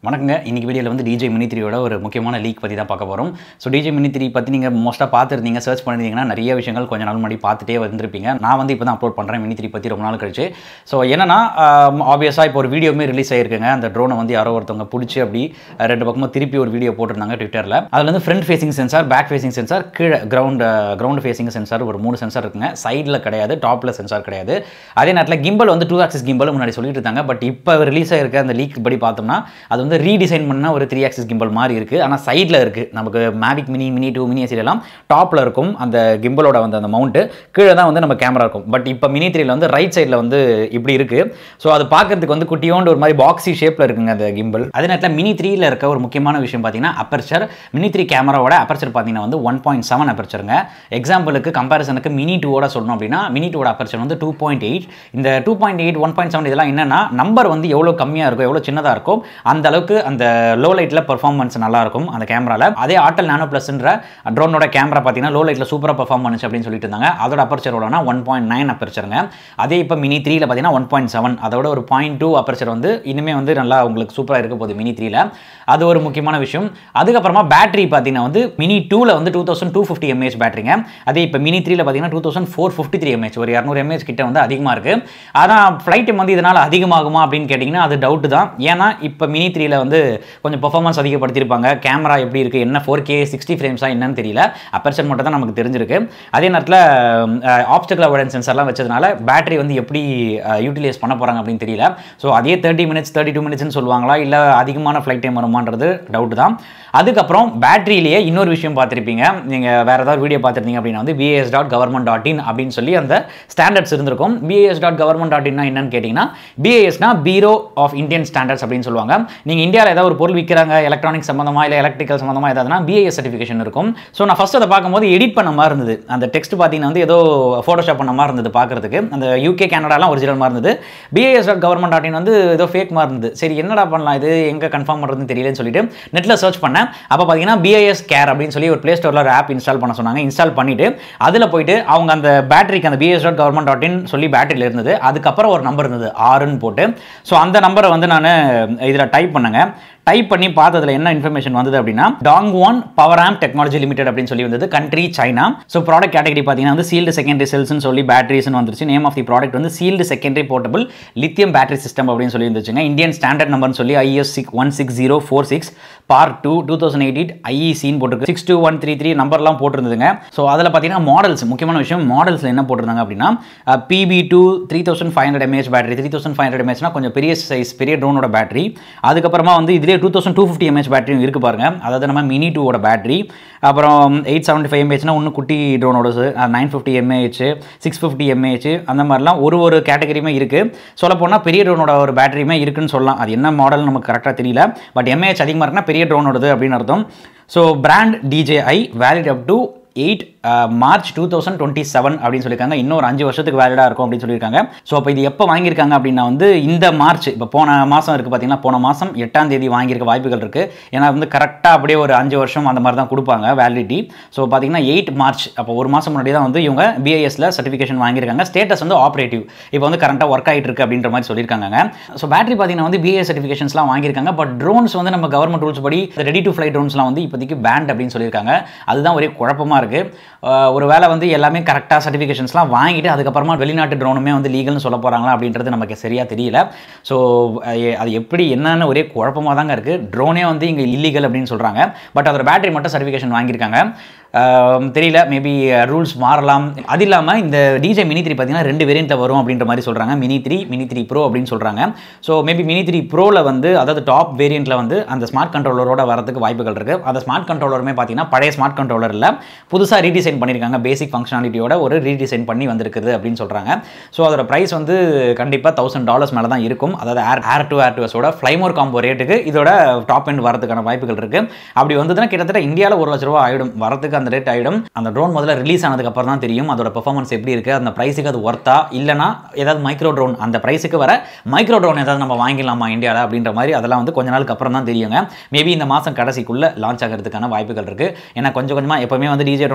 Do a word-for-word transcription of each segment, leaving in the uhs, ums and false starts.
வணக்கங்க. இன்னைக்கு வீடியோல வந்து D J I Mini three ஓட ஒரு முக்கியமான லீக் பத்தி தான் பார்க்க போறோம். So D J I Mini three பத்தி நீங்க மோஸ்டா பார்த்திருந்தீங்க, சர்ச் பண்ணிருந்தீங்கன்னா நிறைய விஷயங்கள் கொஞ்ச நாள் முன்னாடி பார்த்துட்டே வந்திருப்பீங்க. நான் வந்து இப்போ தான் அப்லோட் பண்றேன் Mini three பத்தி ரொம்ப நாள் கழிச்சு. ஸோ என்னன்னா ஆப்வியஸா இப்போ ஒரு வீடியோமே ரிலீஸ் ஆயிருக்குங்க. அந்த ட்ரோனை வந்து யாரோ ஒருத்தவங்க பிடிச்சி அப்படி ரெண்டு பக்கமும் திருப்பி ஒரு வீடியோ போட்டிருந்தாங்க ட்விட்டர்ல. அதுல வந்து front facing sensor, back facing sensor, கீழே கிரவுண்ட் கிரவுண்ட் ஃபேசிங் சென்சார் ஒரு மூணு சென்சார் இருக்குங்க. சைடில் கிடையாது, டாப்ல சென்சார் கிடையாது. அதே நேரத்தில் கிம்பல் வந்து டூ ஆக்சிஸ் கிம்பல் முன்னாடி சொல்லிட்டு இருந்தாங்க. பட் இப்போ ரிலீஸ் ஆயிருக்க அந்த லீக் படி பார்த்தோம்னா அது வந்து ரீடிசைன் பண்ண ஒரு த்ரீ ஆக்சிஸ் கிம்பல் மாதிரி இருக்கு. ஆனால் சைடில் இருக்கு. நமக்கு Mavic mini mini two mini S எல்லாம் டாப்ல இருக்கும். அந்த கிம்பலோட வந்து அந்த மவுண்ட் கீழே தான் வந்து நம்ம கேமரா இருக்கும். பட் இப்போ மினி த்ரீல வந்து ரைட் சைடில் வந்து இப்படி இருக்கு. ஸோ அது பார்க்கறதுக்கு வந்து குட்டியோண்டு ஒரு மாதிரி பாக்ஸி ஷேப்ல இருக்குங்க அந்த கிம்பல். அதே நேரத்தில் மினி த்ரீல இருக்க ஒரு முக்கியமான விஷயம் பார்த்தீங்கன்னா அப்பர்ச்சர். மினி த்ரீ கேமராவோட அப்பர்ச்சர் பார்த்தீங்கன்னா வந்து ஒன் பாயிண்ட் செவன் அப்பர்ச்சருங்க. எக்ஸாம்பிளுக்கு கம்பேரிசனுக்கு மினி டூவோட சொல்லணும் அப்படின்னா மினி டூவோட அப்பர்ச்சர் வந்து டூ பாயிண்ட் எயிட். இந்த two point eight one point seven இதெல்லாம் என்னன்னா நம்பர் வந்து எவ்வளோ கம்மியாக இருக்கும், எவ்வளோ சின்னதாக இருக்கும், அந்த அளவுக்கு அந்த லோ லைட்டில் பெர்ஃபார்மன்ஸ் நல்லா இருக்கும் அந்த கேமரால. அதே ஆட்டல் நானோ பிளஸ்ன்ற ட்ரோனோட கேமரா பார்த்தீங்கன்னா லோ லைட்டில் சூப்பராக பெர்ஃபார்ம் பண்ணுச்சு அப்படின்னு சொல்லிட்டு இருந்தாங்க. அதோட அப்பர்ச்சரோடனா ஒன் பாயிண்ட் நைன் அப்பர்ச்சருங்க. அதே இப்போ மினி த்ரீல பார்த்தீங்கன்னா ஒன் பாயிண்ட் செவன், அதோட ஒரு பாயிண்ட் டூ அப்பர்ச்சர் வந்து இனிமே வந்து நல்லா உங்களுக்கு சூப்பராக இருக்க போகுது மினி த்ரீல. அது ஒரு முக்கியமான விஷயம். அதுக்கப்புறமா பேட்டரி பார்த்தீங்கன்னா வந்து மினி டூவில் வந்து two thousand two fifty mAh பேட்டரிங்க. அதே இப்போ மினி த்ரீல பார்த்தீங்கன்னா two thousand four fifty three mAh, ஒரு இரநூறு எம்ஏஹெச் கிட்ட வந்து அதிகமாக இருக்கு. ஆனால் ஃப்ளைட் டைம் வந்து இதனால் அதிகமாகுமா அப்படின்னு கேட்டிங்கன்னா அது டவுட் தான். ஏன்னா இப்போ மினி த்ரீல வந்து கொஞ்சம் பெர்ஃபார்மன்ஸ் அதிகப்படுத்தியிருப்பாங்க. கேமரா எப்படி இருக்குது, என்ன ஃபோர் கே சிக்ஸ்டி ஃப்ரேம்ஸா என்னன்னு தெரியல. அப்பர்ச்சர் மட்டும் தான் நமக்கு தெரிஞ்சிருக்கு. அதே நேரத்தில் ஆப்ஸ்டக்கிள் அவாய்டன்ஸ் சென்சார்லாம் வச்சதுனால பேட்டரி வந்து எப்படி யூட்டிலைஸ் பண்ண போகிறாங்க அப்படின்னு தெரியல. ஸோ அதே தேர்ட்டி மினிட்ஸ் தேர்ட்டி டூ மினிட்ஸ்னு சொல்லுவாங்களா, இல்லை அதிகமான ஃப்ளைட் டைம் வருமானது டவுட் தான். அதுக்கப்புறம் பேட்டரியிலேயே இன்னொரு விஷயம் பார்த்துருப்பீங்க. நீங்கள் வேறு ஏதாவது வீடியோ பார்த்துருந்தீங்க அப்படின்னா வந்து BIS dot government dot in அப்படின்னு சொல்லி அந்த ஸ்டாண்டர்ட்ஸ் இருந்திருக்கும். பிஐஎஸ் டாட் கவர்மெண்ட் டாட் இன்னா என்னன்னு கேட்டிங்கன்னா பிஐஎஸ்னா பீரோ ஆஃப் இந்தியன் ஸ்டாண்டர்ட்ஸ் அப்படின்னு சொல்லுவாங்க. நீங்கள் இந்தியாவில் ஏதாவது ஒரு பொருள் விற்கிறாங்க, எலக்ட்ரானிக் சம்மந்தமாக இல்லை எலக்ட்ரிக்கல் சம்மந்தமாக ஏதாவதுனா பிஐஎஸ் சர்டிஃபிகேஷன் இருக்கும். ஸோ நான் ஃபஸ்ட் அதை பார்க்கும்போது எடிட் பண்ண மாதிரி இருந்தது. அந்த டெக்ஸ்ட் பார்த்தீங்கன்னா வந்து ஏதோ ஃபோட்டோஷாப் பண்ண மாதிரி இருந்தது பார்க்குறதுக்கு. அந்த யூகே கனடாலாம் ஒரிஜினல் மாதிரி இருந்தது. BIS dot government dot in வந்து ஏதோ ஃபேக் மாதிரி இருந்தது. சரி என்னடா பண்ணலாம், இது எங்கே கன்ஃபார்ம் பண்ணுறதுன்னு தெரியலன்னு சொல்லிட்டு நெட்டில் சர்ச் பண்ணேன். அப்போ பார்த்தீங்கன்னா பிஐஎஸ் கேர் அப்படின்னு சொல்லி ஒரு ப்ளே ஸ்டோரில் ஒரு ஆப் இன்ஸ்டால் பண்ண சொன்னாங்க. இன்ஸ்டால் பண்ணிட்டு அதில் போயிட்டு அவங்க அந்த பேட்டரிக்கு அந்த BIS dot government dot in சொல்லி பேட்டரியில் இருந்தது. அதுக்கப்புறம் ஒரு நம்பர் இருந்தது ஆறுன்னு போட்டு. ஸோ அந்த நம்பரை வந்து நான் இதில் டைப் பண்ணுங்க. டைப் பண்ணி பார்த்ததுல என்ன இன்ஃபர்மேஷன் வந்தது அப்படின்னா Dongguan power amp technology limited அப்படின்னு சொல்லி வந்தது. Country China. So product category பார்த்தீங்கன்னா வந்து சீல்டு செகண்டரி செல்ஸ்னு சொல்லி பேட்டரிஸ்னு வந்துருச்சு. நேம் ஆஃப் தி ப்ராடக்ட் வந்து sealed secondary portable lithium battery system அப்படின்னு சொல்லி இருந்துச்சுங்க. இந்தியன் ஸ்டாண்டர்ட் நம்பர்னு சொல்லி IS one six zero four six part two two thousand eight ஐஇசின்னு போட்டுருக்கு. Six two one three three நம்பர்லாம் போட்டிருந்ததுங்க. ஸோ அதில் பார்த்தீங்கன்னா மாடல்ஸ், முக்கியமான விஷயம் மாடல்ஸில் என்ன போட்டிருந்தாங்க அப்படின்னா BP two three thousand five hundred mAh battery. Three thousand five hundred எம்ஏஹெச்னா கொஞ்சம் பெரிய சைஸ், பெரிய ட்ரோனோட பேட்டரி. அதுக்கப்புறமா வந்து இதுலேயே two thousand two fifty mAh பேட்டரியும் இருக்குது பாருங்க. அதாவது நம்ம மினி டூவோட பேட்டரி. அப்புறம் எயிட் செவன்ட்டி ஃபைவ் எம்ஏஹெச்னா ஒன்று குட்டி ட்ரோனோடது, nine fifty mAh, six fifty mAh, அந்த மாதிரிலாம் ஒரு ஒரு கேட்டகரியுமே இருக்குது. சொல்ல போனால் பெரிய ட்ரோனோட ஒரு பேட்டரியுமே இருக்குன்னு சொல்லலாம். அது என்ன மாடல் நமக்கு கரெக்டாக தெரியல. பட் எம்ஏஹெச் அதிகமாக இருக்குன்னா பெரிய ட்ரோனோடது அப்படின்னு அர்த்தம். So brand D J I valid up to eight March two thousand twenty seven அப்படின்னு சொல்லியிருக்காங்க. இன்னொரு அஞ்சு வருஷத்துக்கு வேலிடாக இருக்கும் அப்படின்னு சொல்லியிருக்காங்க. ஸோ அப்போ இது எப்போ வாங்கியிருக்காங்க அப்படின்னா வந்து இந்த மார்ச், இப்போ போன மாதம் இருக்குது பார்த்தீங்கன்னா, போன மாதம் எட்டாம் தேதி வாங்கியிருக்க வாய்ப்புகள் இருக்குது. ஏன்னா வந்து கரெக்டாக அப்படியே ஒரு அஞ்சு வருஷம் அந்த மாதிரி தான் கொடுப்பாங்க வேலிடிட்டி. ஸோ பார்த்தீங்கன்னா எயிட் மார்ச், அப்போ ஒரு மாதம் முன்னாடி தான் வந்து இவங்க பிஐஎஸ்ல சர்டிஃபிகேஷன் வாங்கியிருக்காங்க. ஸ்டேட்டஸ் வந்து ஆப்ரேட்டிவ், இப்போ வந்து கரெக்டாக ஒர்க் ஆகிட்டு இருக்கு அப்படின்ற மாதிரி சொல்லியிருக்காங்க. ஸோ பேட்டரி பார்த்தீங்கன்னா வந்து பிஐஎஸ் சர்டிஃபிகேஷன்ஸ்லாம் வாங்கியிருக்காங்க. பட் ட்ரோன்ஸ் வந்து நம்ம கவர்மெண்ட் ரூல்ஸ் படி ரெடி டு ஃப்ளை ட்ரோன்ஸ்லாம் வந்து இப்போதைக்கு பேண்ட் அப்படின்னு சொல்லியிருக்காங்க. அதுதான் ஒரே குழப்பமாக இருக்குது. ஒரு வேளை வந்து எல்லாமே கரெக்டாக சர்டிஃபிகேஷன்ஸ்லாம் வாங்கிட்டு அதுக்கப்புறமா வெளிநாட்டு ட்ரோனுமே வந்து லீகல்னு சொல்ல போகிறாங்களா அப்படின்றது நமக்கு சரியாக தெரியல. ஸோ அது எப்படி என்னன்னு ஒரே குழப்பமாக தாங்க இருக்குது. ட்ரோனே வந்து இங்கே இல்லீகல் அப்படின்னு சொல்கிறாங்க. பட் அதோட பேட்டரி மட்டும் சர்டிஃபிகேஷன் வாங்கியிருக்காங்க. தெரியல, மேபி ரூல்ஸ் மாறலாம். அது இல்லாமல் இந்த D J I Mini three பார்த்தீங்கன்னா ரெண்டு வேரியண்ட்டில் வரும் அப்படின்ற மாதிரி சொல்கிறாங்க. Mini three mini three pro அப்படின்னு சொல்கிறாங்க. ஸோ மேபி மினி த்ரீ ப்ரோவில் வந்து அதாவது டாப் வேரியண்ட்டில் வந்து அந்த ஸ்மார்ட் கண்ட்ரோலரோட வரதுக்கு வாய்ப்புகள் இருக்குது. அந்த ஸ்மார்ட் கண்ட்ரோலருமே பார்த்தீங்கன்னா பழைய ஸ்மார்ட் கண்ட்ரோலர் இல்லை, புதுசாக ரீடிசைன் பண்ணியிருக்காங்க. பேசிக் ஃபங்க்ஷனாலிட்டியோட ஒரு ரீடிசைன் பண்ணி வந்திருக்குது அப்படின்னு சொல்கிறாங்க. ஸோ அதோட ப்ரைஸ் வந்து கண்டிப்பாக தௌசண்ட் டாலர்ஸ் மேலே தான் இருக்கும். அதாவது air air two air two எஸோட ஃப்ளைமோர் காம்போ ரேட்டுக்கு இதோட டாப் எண்ட் வரதுக்கான வாய்ப்புகள் இருக்குது. அப்படி வந்ததுன்னா கிட்டத்தட்ட இந்தியாவில் ஒரு லட்ச ரூபா ஆகிடும் வரதுக்கு. அந்த ரேட் ஆகிடும். அந்த ட்ரோன் முதல்ல ரிலீஸ் ஆனதுக்கு அப்புறம் தான் தெரியும் அதோட பெர்ஃபார்மன்ஸ் எப்படி இருக்குது, அந்த ப்ரைஸுக்கு அது ஒர்த்தா இல்லைனா ஏதாவது மைக்ரோ ட்ரோன் அந்த ப்ரைஸுக்கு வர மைக்ரோ ட்ரோன் ஏதாவது நம்ம வாங்கிடலாமா இந்தியாவில் அப்படின்ற மாதிரி அதெல்லாம் வந்து கொஞ்ச நாளுக்கு அப்புறம் தான் தெரியுங்க. மேபி இந்த மாதம் கடைசிக்குள்ளே லான்ச் ஆகிறதுக்கான வாய்ப்புகள் இருக்குது. ஏன்னா கொஞ்சம் கொஞ்சமாக எப்போவுமே வந்து டிஜே ட்ரோன்ஸ் இப்படி தான் லீக்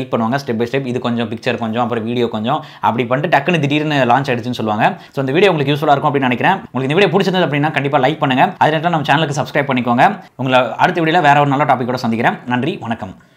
லீக் பண்ணுவாங்க ஸ்டெப் பை ஸ்டெப். இது கொஞ்சம் பிக்சர் கொஞ்சம் அப்புறம் வீடியோ கொஞ்சம் அப்படி பண்ணிட்டு டக்குன்னு திடீர்னு லான்ச் ஆயிடுச்சுன்னு சொல்லுவாங்க. ஸோ இந்த வீடியோ உங்களுக்கு யூஸ்ஃபுல்லாக இருக்கும் அப்படின்னு நினைக்கிறேன். உங்களுக்கு இந்த வீடியோ பிடிச்சிருந்தது அப்படின்னா கண்டிப்பாக லைக் பண்ணுங்க. அதே நேரத்தில் நம்ம சேனலுக்கு சப்ஸ்கிரைப் பண்ணிக்கோங்க. உங்களை அடுத்த வீடியோவில் வேற ஒரு நல்ல டாபிக்கோட சந்திக்கிறேன். நன்றி, வணக்கம்.